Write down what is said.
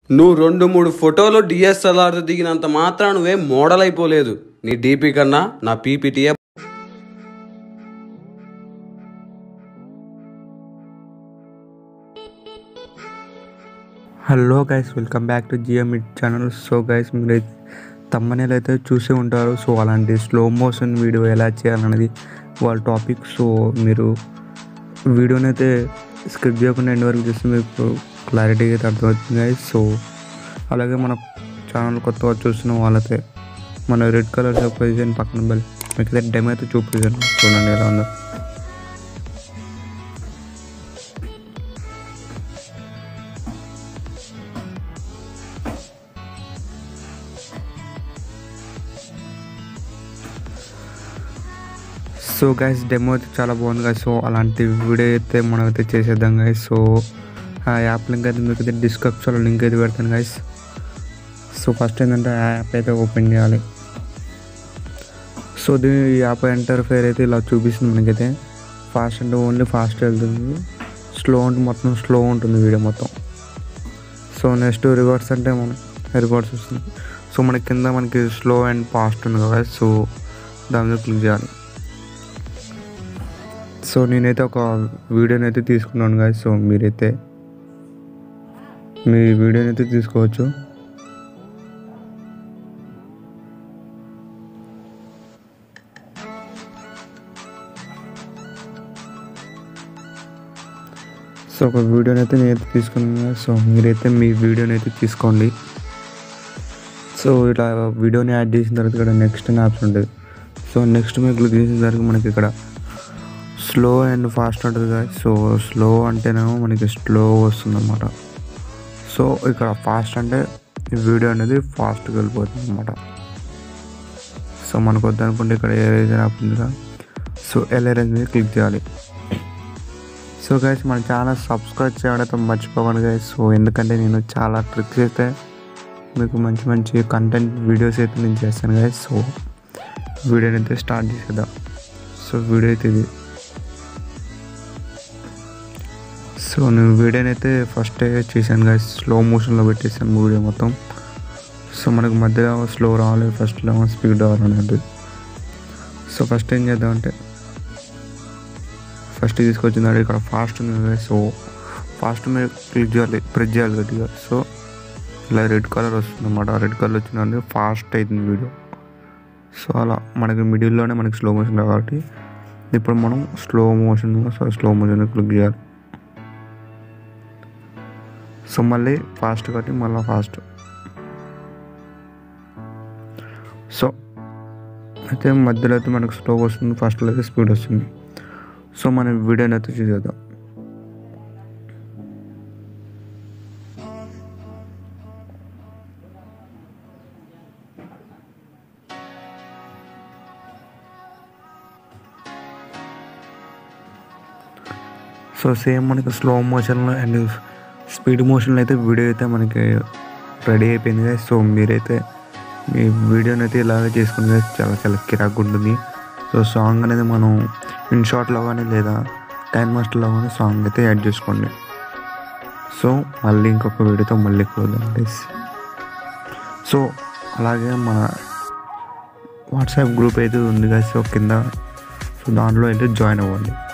నువ్వు 2-3 ఫోటోలు డిఎస్ఎల్ఆర్తో దిగినంత మాత్రం నువ్వేం మోడల్ అయిపోలేదు. నీ డీపీ కన్నా నా పీపీటీఏ. Hello guys, welcome back to GM channel. So guys, మీరు తమ్మనేలు అయితే చూసే ఉంటారు. సో అలాంటి స్లో మోషన్ వీడియో ఎలా చేయాలనేది వాళ్ళ టాపిక్. సో మీరు వీడియోని అయితే స్కిప్ చేయకుండా ఎండ్ వరకు చూస్తే మీకు క్లారిటీగా అయితే అర్థమవుతుంది గైస్. సో అలాగే మన ఛానల్ కొత్తగా చూస్తున్న వాళ్ళైతే మన రెడ్ కలర్ సబ్స్క్రిప్షన్ పక్కన బెల్ మీకైతే డెమో అయితే చూపించాను, చూడండి ఎలా ఉందో. సో గైస్, డెమో అయితే చాలా బాగుంది గైస్. సో అలాంటి వీడియో అయితే మనం అయితే చేసేద్దాం గైస్. సో ఆ యాప్ లింక్ అయితే మీకు అయితే డిస్క్రిప్షన్లో లింక్ అయితే పెడతాను గైస్. సో ఫస్ట్ ఏంటంటే ఆ యాప్ అయితే ఓపెన్ చేయాలి. సో ఈ యాప్ ఇంటర్ఫేర్ అయితే ఇలా చూపిస్తుంది మనకైతే. ఫాస్ట్ అంటే ఓన్లీ ఫాస్ట్ వెళ్తుంది, స్లో అంటే మొత్తం స్లో ఉంటుంది వీడియో మొత్తం. సో నెక్స్ట్ రివర్స్ అంటే మనం రివర్స్ వస్తుంది. సో మనకి కింద మనకి స్లో అండ్ ఫాస్ట్ ఉంది కదా, సో దాని మీద క్లిక్ చేయాలి. సో నేనైతే ఒక వీడియోని అయితే తీసుకున్నాను గాయస్. సో మీరైతే మీ వీడియోని అయితే తీసుకోవచ్చు. సో ఒక వీడియోని అయితే నేనైతే తీసుకున్నాను. సో మీరైతే మీ వీడియోని అయితే తీసుకోండి. సో ఇట్లా వీడియోని యాడ్ చేసిన తర్వాత ఇక్కడ నెక్స్ట్ అనే ఆప్షన్ ఉంటుంది. సో నెక్స్ట్ మీకు క్లిక్ చేసిన తర్వాత మనకి ఇక్కడ స్లో అండ్ ఫాస్ట్ ఉంటుంది కదా. సో స్లో అంటేనేమో మనకి స్లో వస్తుంది అన్నమాట. సో ఇక్కడ ఫాస్ట్ అంటే వీడియో అనేది ఫాస్ట్గా వెళ్ళిపోతుంది అన్నమాట. సో మనకు వద్దనుకుంటే ఇక్కడ ఎరేజర్ యాప్ ఉంది కదా, సో ఎరేజర్ మీద క్లిక్ చేయాలి. సో గైస్, మన ఛానల్ సబ్స్క్రైబ్ చేయడం మర్చిపోకండి గైస్. సో ఎందుకంటే నేను చాలా ట్రిక్స్ అయితే మీకు మంచి మంచి కంటెంట్ వీడియోస్ అయితే నేను చేస్తాను గైస్. సో వీడియోని అయితే స్టార్ట్ చేసేద్దాం. సో వీడియో అయితే ఇది. సో నేను వీడియోని అయితే ఫస్ట్ చేశాను గైస్, స్లో మోషన్లో పెట్టేసాను వీడియో మొత్తం. సో మనకు మధ్యలో స్లో రావాలి, ఫస్ట్లో స్పీడ్ రావాలనేది. సో ఫస్ట్ ఏం చేద్దామంటే ఫస్ట్ తీసుకొచ్చింది ఇక్కడ ఫాస్ట్ ఉంది కదా. సో ఫాస్ట్ మీద క్లిక్ చేయాలి, ప్రెస్ చేయాలి గట్టిగా. సో ఇలా రెడ్ కలర్ వస్తుంది అన్నమాట. రెడ్ కలర్ వచ్చిందంటే ఫాస్ట్ అవుతుంది వీడియో. సో అలా మనకి మిడిల్లోనే మనకి స్లో మోషన్ కాబట్టి ఇప్పుడు మనం స్లో మోషన్ క్లిక్ చేయాలి. సో మళ్ళీ ఫాస్ట్ కాబట్టి మళ్ళీ ఫాస్ట్. సో అయితే మధ్యలో అయితే మనకు స్లో వస్తుంది, ఫాస్ట్లో అయితే స్పీడ్ వస్తుంది. సో మనం వీడియోని అయితే చూసేద్దాం. సో సేమ్ మనకి స్లో మోషన్లో అండ్ స్పీడ్ మోషన్లో అయితే వీడియో అయితే మనకి రెడీ అయిపోయింది కదా. సో మీరైతే మీ వీడియోని అయితే ఇలాగే చేసుకుని చాలా చాలా కిరాక్ ఉంటుంది. సో సాంగ్ అనేది మనం ఇన్షాట్లో కానీ లేదా టైమ్ మాస్టర్లో కానీ సాంగ్ అయితే యాడ్ చేసుకోండి. సో మళ్ళీ ఇంకొక వీడియోతో మళ్ళీ కలుద్దాం గైస్. సో అలాగే మన వాట్సాప్ గ్రూప్ అయితే ఉంది కదా, సో కింద. సో దాంట్లో అయితే జాయిన్ అవ్వండి.